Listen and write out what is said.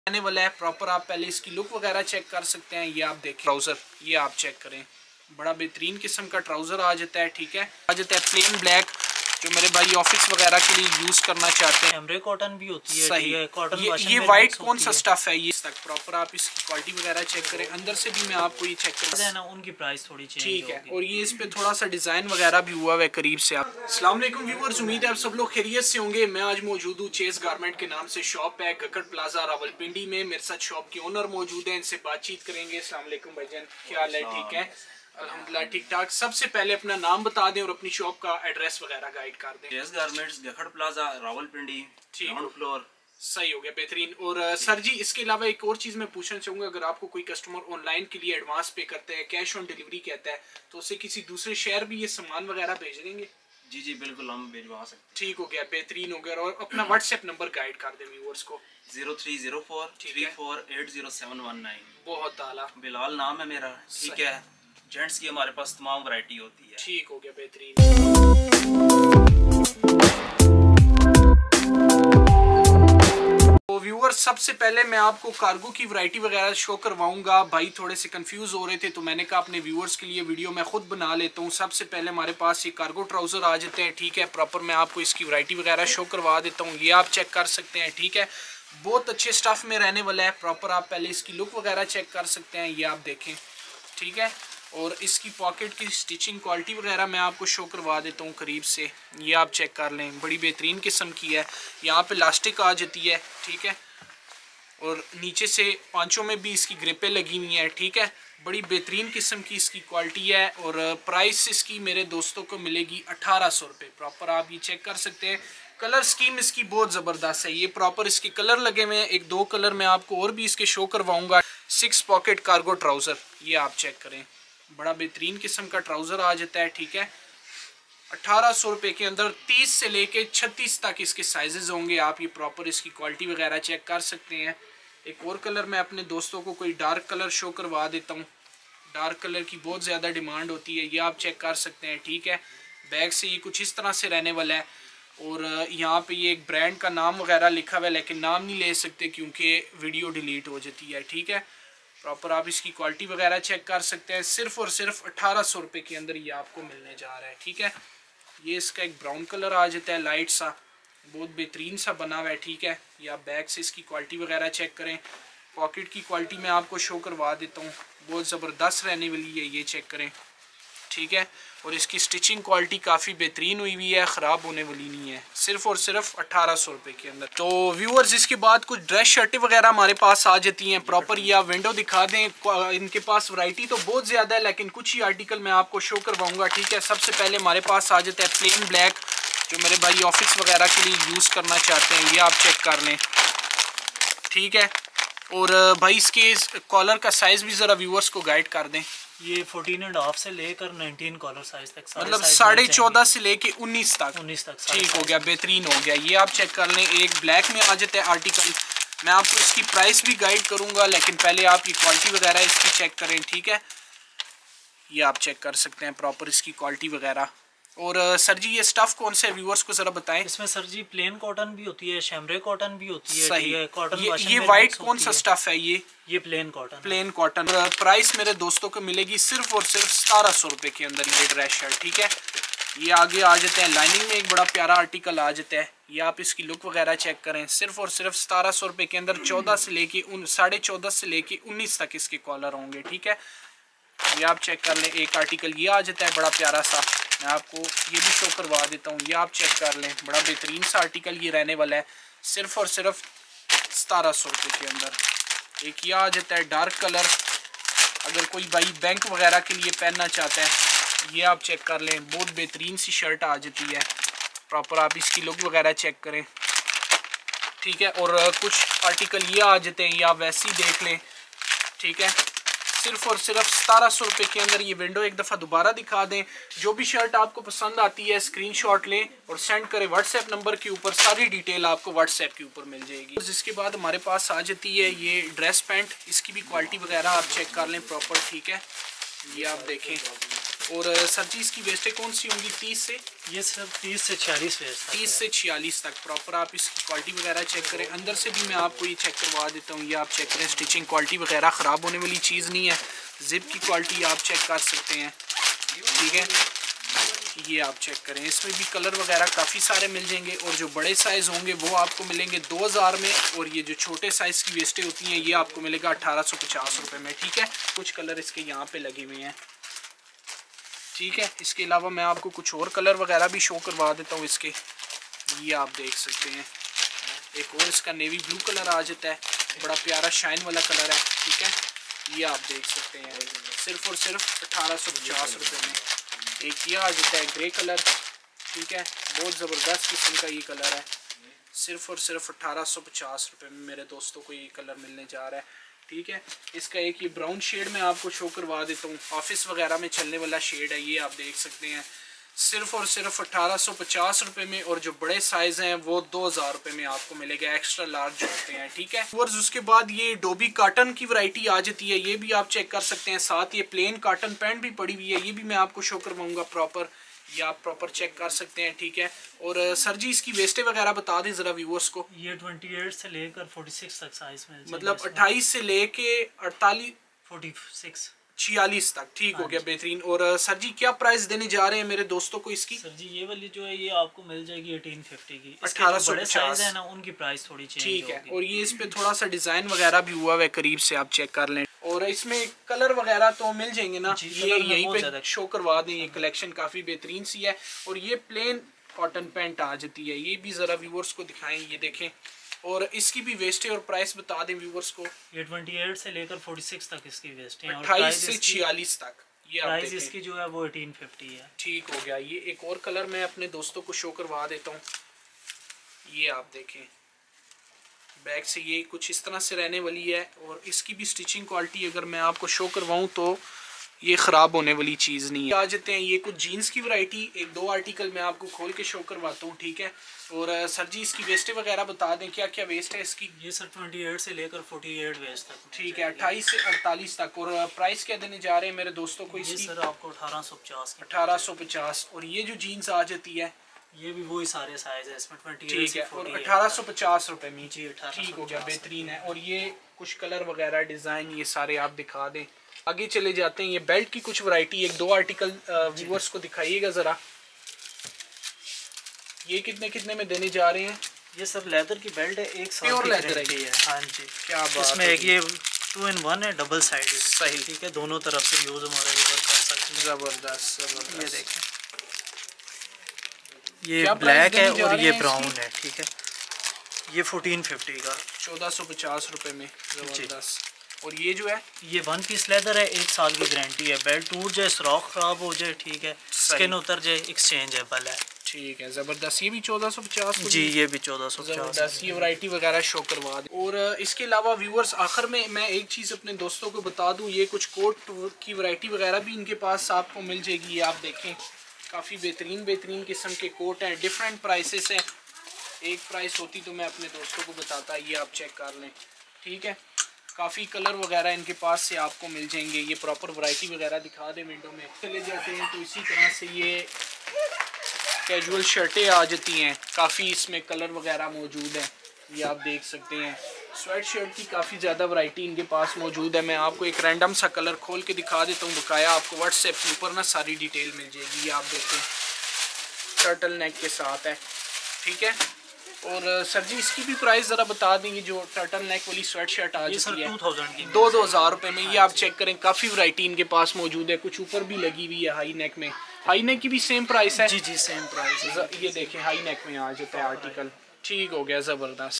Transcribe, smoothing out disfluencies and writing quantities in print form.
आने वाला है प्रॉपर। आप पहले इसकी लुक वगैरह चेक कर सकते हैं। ये आप देखें ट्राउज़र, ये आप चेक करें, बड़ा बेहतरीन किस्म का ट्राउज़र आ जाता है। ठीक है, आ जाता है प्लेन ब्लैक, जो मेरे भाई ऑफिस वगैरह के लिए यूज़ करना चाहते हैं। कैमरे कॉटन भी होती है, सही है कॉटन। ये वाइट कौन सा स्टफ है ये तक प्रॉपर आप इसकी क्वालिटी वगैरह चेक करें। अंदर से भी मैं आपको ये चेक कर है ना, उनकी प्राइस थोड़ी चेंज ठीक है। और ये इस पे थोड़ा सा डिजाइन वगैरह भी हुआ है करीब से। आप अस्सलाम वालेकुम व्यूअर्स, उम्मीद है आप सब लोग खैरियत से होंगे। मैं आज मौजूद हूँ चेस गारमेंट के नाम से शॉप है, गकड़ प्लाजा रावलपिंडी में। मेरे साथ शॉप के ओनर मौजूद हैं, इनसे बातचीत करेंगे। अस्सलाम वालेकुम भाईजान, क्या हाल है? ठीक है अल्हम्दुलिल्लाह ठीक ठाक। सबसे पहले अपना नाम बता दें और अपनी शॉप का एड्रेस वगैरह गाइड कर दें। चेस गारमेंट्स, गकड़ प्लाजा रावलपिंडी, ग्राउंड फ्लोर। सही हो गया, बेहतरीन। और सर जी इसके अलावा एक और चीज़ मैं पूछना चाहूँगा, अगर आपको कोई कस्टमर ऑनलाइन के लिए एडवांस पे करता है, कैश ऑन डिलीवरी कहता है, तो उसे किसी दूसरे शहर भी ये सामान वगैरह भेज देंगे? जी जी बिल्कुल, हम भिजवा सकते हैं। ठीक हो गया, बेहतरीन हो गया। और अपना व्हाट्सएप नंबर गाइड कर दें व्यूअर्स को। 030434807119। बहुत आला। बिलाल नाम है मेरा। ठीक है, जेंट्स की हमारे पास तमाम वैरायटी होती है। ठीक हो गया, बेहतरीन। तो व्यूअर्स सबसे पहले मैं आपको कार्गो की वैरायटी वगैरह शो करवाऊंगा। भाई थोड़े से कंफ्यूज हो रहे थे तो मैंने कहा अपने व्यूअर्स के लिए वीडियो मैं खुद बना लेता हूँ। सबसे पहले हमारे पास ये कार्गो ट्राउज़र आ जाते हैं। ठीक है, प्रॉपर मैं आपको इसकी वैरायटी वगैरह शो करवा देता हूँ। ये आप चेक कर सकते हैं। ठीक है, बहुत अच्छे स्टफ़ में रहने वाला है। प्रॉपर आप पहले इसकी लुक वगैरह चेक कर सकते हैं। ये आप देखें। ठीक है, और इसकी पॉकेट की स्टिचिंग क्वालिटी वगैरह मैं आपको शो करवा देता हूँ करीब से। ये आप चेक कर लें, बड़ी बेहतरीन किस्म की है। यहाँ पे इलास्टिक आ जाती है। ठीक है, और नीचे से पांचों में भी इसकी ग्रिपें लगी हुई हैं। ठीक है, बड़ी बेहतरीन किस्म की इसकी क्वालिटी है। और प्राइस इसकी मेरे दोस्तों को मिलेगी 1800 रुपये। प्रॉपर आप ये चेक कर सकते हैं। कलर स्कीम इसकी बहुत ज़बरदस्त है। ये प्रॉपर इसके कलर लगे हुए हैं, एक दो कलर मैं आपको और भी इसके शो करवाऊँगा। 6 पॉकेट कार्गो ट्राउज़र, ये आप चेक करें, बड़ा बेहतरीन किस्म का ट्राउज़र आ जाता है। ठीक है, 1800 रुपये के अंदर 30 से लेके 36 तक इसके साइजेस होंगे। आप ये प्रॉपर इसकी क्वालिटी वगैरह चेक कर सकते हैं। एक और कलर मैं अपने दोस्तों को कोई डार्क कलर शो करवा देता हूँ। डार्क कलर की बहुत ज़्यादा डिमांड होती है, ये आप चेक कर सकते हैं। ठीक है, बैग से ये कुछ इस तरह से रहने वाला है। और यहाँ पे ये एक ब्रांड का नाम वगैरह लिखा हुआ है, लेकिन नाम नहीं ले सकते क्योंकि वीडियो डिलीट हो जाती है। ठीक है, प्रॉपर आप इसकी क्वालिटी वगैरह चेक कर सकते हैं। सिर्फ और सिर्फ 1800 रुपये के अंदर ये आपको मिलने जा रहा है। ठीक है, ये इसका एक ब्राउन कलर आ जाता है, लाइट सा, बहुत बेहतरीन सा बना हुआ है। ठीक है, ये आप बैग से इसकी क्वालिटी वगैरह चेक करें। पॉकेट की क्वालिटी मैं आपको शो करवा देता हूँ, बहुत ज़बरदस्त रहने वाली है, ये चेक करें। ठीक है, और इसकी स्टिचिंग क्वालिटी काफ़ी बेहतरीन हुई हुई है, ख़राब होने वाली नहीं है। सिर्फ और सिर्फ 1800 रुपये के अंदर। तो व्यूअर्स इसके बाद कुछ ड्रेस शर्टें वगैरह हमारे पास आ जाती हैं। प्रॉपर ये आप विंडो दिखा दें, इनके पास वैरायटी तो बहुत ज़्यादा है, लेकिन कुछ ही आर्टिकल मैं आपको शो करवाऊँगा। ठीक है, सबसे पहले हमारे पास आ जाता है प्लेन ब्लैक, जो मेरे भाई ऑफिस वगैरह के लिए यूज़ करना चाहते हैं, ये आप चेक कर लें। ठीक है, और भाई इसके कॉलर का साइज़ भी ज़रा व्यूअर्स को गाइड कर दें। ये 14.5 से लेकर 19 कॉलर साइज तक, मतलब 14.5 से लेके 19 तक। 19 तक। ठीक हो गया, बेहतरीन हो गया। ये आप चेक कर लें। एक ब्लैक में आ जाता है आर्टिकल, मैं आपको इसकी प्राइस भी गाइड करूंगा, लेकिन पहले आप ये क्वालिटी वगैरह इसकी चेक करें। ठीक है, ये आप चेक कर सकते हैं प्रॉपर इसकी क्वालिटी वगैरह। और सर जी ये स्टफ़ कौन से व्यूअर्स को ज़रा बताएं। इसमें सर जी प्लेन कॉटन भी होती है, शैमरे कॉटन भी होती है। सही है कॉटन। ये वाइट कौन सा स्टफ़ है? ये plain cotton. Plain cotton. Price मेरे दोस्तों को मिलेगी सिर्फ और सिर्फ 1700 रुपये के अंदर ये ड्रेस शर्ट। ठीक है, ये आगे आ जाते हैं लाइनिंग में, एक बड़ा प्यारा आर्टिकल आ जाता है। ये आप इसकी लुक वगैरह चेक करें। सिर्फ और सिर्फ 1700 रुपये के अंदर 14 से लेके 14.5 से लेके 19 तक इसके कॉलर होंगे। ठीक है, ये आप चेक कर लें। एक आर्टिकल ये आ जाता है बड़ा प्यारा सा, मैं आपको ये भी शो करवा देता हूँ। ये आप चेक कर लें, बड़ा बेहतरीन सा आर्टिकल ये रहने वाला है, सिर्फ और सिर्फ 1700 रुपये के अंदर। एक ये आ जाता है डार्क कलर, अगर कोई भाई बैंक वगैरह के लिए पहनना चाहता है, ये आप चेक कर लें, बहुत बेहतरीन सी शर्ट आ जाती है। प्रॉपर आप इसकी लुक वगैरह चेक करें। ठीक है, और कुछ आर्टिकल ये आ जाते हैं, ये आप वैसे ही देख लें। ठीक है, सिर्फ और सिर्फ 1700 रुपये के अंदर ये विंडो एक दफ़ा दोबारा दिखा दें। जो भी शर्ट आपको पसंद आती है स्क्रीनशॉट लें और सेंड करें व्हाट्सएप नंबर के ऊपर, सारी डिटेल आपको व्हाट्सएप के ऊपर मिल जाएगी। जिसके बाद हमारे पास आ जाती है ये ड्रेस पैंट, इसकी भी क्वालिटी वगैरह आप चेक कर लें प्रॉपर। ठीक है, ये आप देखें, और सर जी इसकी वेस्टें कौन सी होंगी? 30 से ये सब 30 से 46 वेस्ट 30 से 46 तक। प्रॉपर आप इसकी क्वालिटी वगैरह चेक करें। अंदर से भी मैं आपको ये चेक करवा देता हूँ। ये आप चेक करें, स्टिचिंग क्वालिटी वगैरह ख़राब होने वाली चीज़ नहीं है। जिप की क्वालिटी आप चेक कर सकते हैं, ठीक है। ये आप चेक करें, इसमें भी कलर वगैरह काफ़ी सारे मिल जाएंगे। और जो बड़े साइज़ होंगे वो आपको मिलेंगे 2000 में, और ये जो छोटे साइज़ की वेस्टें होती हैं ये आपको मिलेगा 1850 रुपये में, ठीक है। कुछ कलर इसके यहाँ पे लगे हुए हैं, ठीक है। इसके अलावा मैं आपको कुछ और कलर वगैरह भी शो करवा देता हूँ इसके। ये आप देख सकते हैं, एक और इसका नेवी ब्लू कलर आ जाता है, बड़ा प्यारा शाइन वाला कलर है, ठीक है। ये आप देख सकते हैं सिर्फ और सिर्फ 1850 रुपये में। एक ये आ जाता है ग्रे कलर, ठीक है, बहुत ज़बरदस्त किस्म का ये कलर है। सिर्फ और सिर्फ 1850 रुपये में मेरे दोस्तों को ये कलर मिलने जा रहा है, ठीक है। इसका एक ये ब्राउन शेड मैं आपको शो करवा देता हूँ, ऑफिस वगैरह में चलने वाला शेड है। ये आप देख सकते हैं सिर्फ और सिर्फ 1850 रुपये में। और जो बड़े साइज़ हैं वो 2000 रुपये में आपको मिलेगा, एक्स्ट्रा लार्ज जो होते हैं, ठीक है। और उसके बाद ये डोबी काटन की वैरायटी आ जाती है, ये भी आप चेक कर सकते हैं। साथ ये प्लेन काटन पैंट भी पड़ी हुई है, ये भी मैं आपको शो करवाऊँगा प्रॉपर। ये आप प्रॉपर चेक कर सकते हैं, ठीक है। और सर जी इसकी वेस्टें वगैरह बता दें ज़रा व्यूअर्स को। ये 28 से लेकर 46 तक साइज में, मतलब 28 से लेके 48 46 तक, ठीक हो गया, बेहतरीन। और सर जी क्या प्राइस देने जा रहे हैं मेरे दोस्तों को इसकी? सर जी ये वाली जो है ये आपको मिल जाएगी 1850 की। 1850 है ना, उनकी प्राइस थोड़ी चेंज ठीक है। और ये इस पे थोड़ा सा डिजाइन वगैरह भी हुआ है, करीब से आप चेक कर लें। और इसमें कलर वगैरह तो मिल जाएंगे ना, ये यहीं पे शो करवा दें। ये कलेक्शन काफी बेहतरीन सी है। और ये प्लेन कॉटन पैंट आ जाती है, ये भी जरा व्यूअर्स को दिखाएं, ये देखें। और इसकी भी वेस्ट है और प्राइस बता दें व्यूअर्स को। ये 28 से लेकर 46 तक इसकी वेस्ट है, 28 से 46 तक। ये प्राइस इसकी जो है वो 1850 है, ठीक हो गया। ये एक और कलर मैं अपने दोस्तों को शो करवा देता हूँ, ये आप देखें। बैक से ये कुछ इस तरह से रहने वाली है। और इसकी भी स्टिचिंग क्वालिटी अगर मैं आपको शो करवाऊँ तो ये ख़राब होने वाली चीज़ नहीं है। आ जाते हैं ये कुछ जीन्स की वैरायटी, एक दो आर्टिकल मैं आपको खोल के शो करवाता हूँ, ठीक है। और सर जी इसकी वेस्टें वगैरह बता दें, क्या क्या वेस्ट है इसकी? ये सर 28 से लेकर 48 वेस्ट तक, ठीक है, 28 से 48 तक। और प्राइस क्या देने जा रहे हैं मेरे दोस्तों को इसकी? सर आपको 1850 1850। और ये जो जीन्स आ जाती है ये भी वही सारे साइज है इसमें 28 ठीक है, और 1850 रुपये में, जी, ठीक हो गया, बेहतरीन है। और ये कुछ कलर वगैरह डिज़ाइन ये सारे आप दिखा दें। आगे चले जाते हैं, ये बेल्ट की कुछ वैरायटी, एक दो आर्टिकल व्यूअर्स को दिखाइएगा ज़रा। ये कितने कितने में देने जा रहे हैं? ये सब लेदर की बेल्ट है, एक साल प्योर की लेदर गारंटी है। हाँ जी, क्या बात इसमें है। एक ये 2 in 1 है, डबल साइड सही, ठीक है, दोनों तरफ से यूज हमारा यूज कर सकते हैं। जबरदस्त जबरदस्त। ये देखें, ये ब्लैक है और ये ब्राउन है, ठीक है। ये 1450 का, 1450 रुपये में, जबरदस्त। और ये जो है ये 1 पीस लेदर है, 1 साल की गारंटी है। बेल्ट टूट जाए, सुराख खराब हो जाए, ठीक है, स्किन उतर जाए, एक्सचेंजेबल है, ठीक है, ज़बरदस्त। ये भी 1450 जी, ये भी 1450। ज़बरदस्त, ये वैरायटी वगैरह शो करवा दें। और इसके अलावा व्यूअर्स आखिर में मैं एक चीज़ अपने दोस्तों को बता दूं, ये कुछ कोट की वैरायटी वगैरह भी इनके पास आपको मिल जाएगी। ये आप देखें, काफ़ी बेहतरीन बेहतरीन किस्म के कोट हैं, डिफरेंट प्राइसेस हैं। एक प्राइस होती तो मैं अपने दोस्तों को बताता, ये आप चेक कर लें, ठीक है। काफ़ी कलर वगैरह इनके पास से आपको मिल जाएंगे। ये प्रॉपर वैरायटी वगैरह दिखा दें विंडो में। चले जाते हैं तो इसी तरह से ये कैजुअल शर्टें आ जाती हैं, काफ़ी इसमें कलर वगैरह मौजूद हैं, ये आप देख सकते हैं। स्वेट शर्ट की काफ़ी ज़्यादा वैरायटी इनके पास मौजूद है। मैं आपको एक रैंडम सा कलर खोल के दिखा देता हूँ, बकाया आपको व्हाट्सएप के ऊपर ना सारी डिटेल मिल जाएगी। ये आप देखें, टर्टल नेक के साथ है, ठीक है। और सर जी इसकी भी प्राइस ज़रा बता देंगे, जो टर्टल नेक वाली स्वेट शर्ट आ जाती है 2000 की, 2000 रुपये में। ये आप चेक करें, काफ़ी वैरायटी इनके पास मौजूद है। कुछ ऊपर भी लगी हुई है हाई नेक में, हाई नेक की भी सेम प्राइस है? जी जी, सेम प्राइस है। ये देखें, हाई नेक में आ जाता है आर्टिकल, ठीक हो गया, ज़बरदस्त।